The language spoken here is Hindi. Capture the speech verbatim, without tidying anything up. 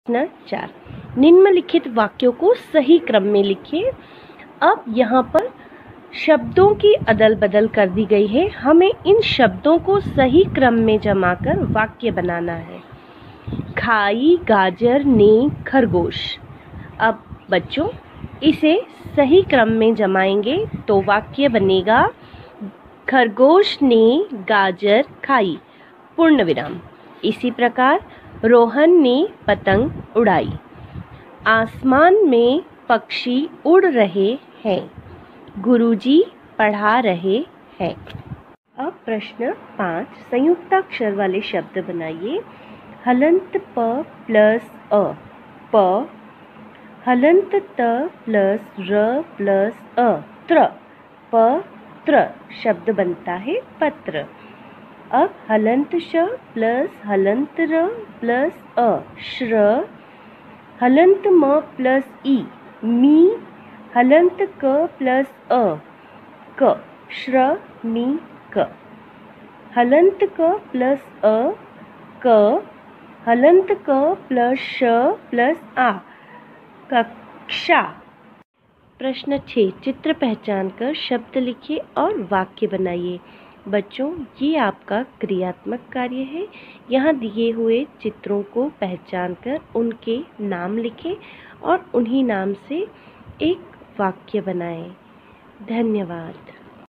प्रश्न चार, निम्नलिखित वाक्यों को सही क्रम में लिखिए। अब यहाँ पर शब्दों की अदल बदल कर दी गई है, हमें इन शब्दों को सही क्रम में जमा कर वाक्य बनाना है। खाई गाजर ने खरगोश। अब बच्चों इसे सही क्रम में जमाएंगे तो वाक्य बनेगा, खरगोश ने गाजर खाई, पूर्ण विराम। इसी प्रकार रोहन ने पतंग उड़ाई। आसमान में पक्षी उड़ रहे हैं, गुरुजी पढ़ा रहे हैं। अब प्रश्न पाँच, संयुक्ताक्षर वाले शब्द बनाइए। हलंत प प्लस अ, प। हलंत त प्लस र प्लस अ, त्र, प त्र शब्द बनता है पत्र। अब हलंत श प्लस हलंत र प्लस अ, श्र। हलंत म प्लस ई, मी। हलंत क प्लस अ, क, श्र मी क। हलंत क प्लस अ, क। हलंत क प्लस श प्लस आ, कक्षा। प्रश्न छः, चित्र पहचान कर शब्द लिखिए और वाक्य बनाइए। बच्चों ये आपका क्रियात्मक कार्य है। यहाँ दिए हुए चित्रों को पहचान कर उनके नाम लिखें और उन्हीं नाम से एक वाक्य बनाएं। धन्यवाद।